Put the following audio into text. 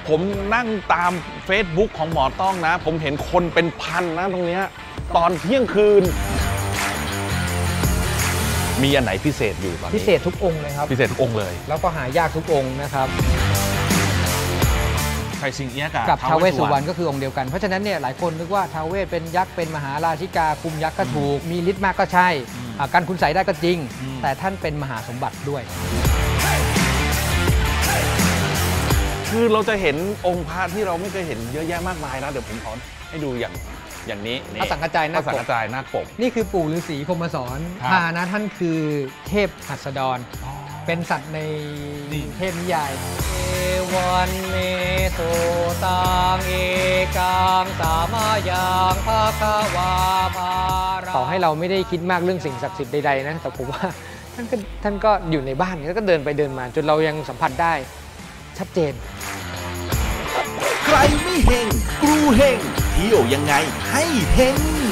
ผมนั่งตาม Facebook ของหมอต้องนะผมเห็นคนเป็นพันนะตรงเนี้ยตอนเที่ยงคืนมีอันไหนพิเศษอยู่ตอนนี้พิเศษทุกองค์เลยครับพิเศษทุกองค์เลยแล้วก็หายากทุกองค์นะครับไข่สิงเอี้ยกับท้าวเวสสุวรรณก็คือองค์เดียวกันเพราะฉะนั้นเนี่ยหลายคนนึกว่าท้าวเวสเป็นยักษ์เป็นมหาราชิกาคุมยักษ์ก็ถูกมีฤทธิ์มากก็ใช่การคุณใส่ได้ก็จริงแต่ท่านเป็นมหาสมบัติด้วยคือเราจะเห็นองค์พระที่เราไม่เคยเห็นเยอะแยะมากมายนะเดี๋ยวผมขอให้ดูอย่างนี้พระสังฆจายนาคปกนี่คือปู่ฤาษีพรหมสอนพานะท่านคือเทพหัสดรเป็นสัตว์ในเทพนิยายเอวันเมโสตังเอกังสามายังภาควาภาราต่อให้เราไม่ได้คิดมากเรื่องสิ่งศักดิ์สิทธิ์ใดๆนะแต่ผมว่าท่านก็อยู่ในบ้านแล้วก็เดินไปเดินมาจนเรายังสัมผัสได้ชัดเจนใครไม่เฮงกูเฮงเที่ยวยังไงให้เฮง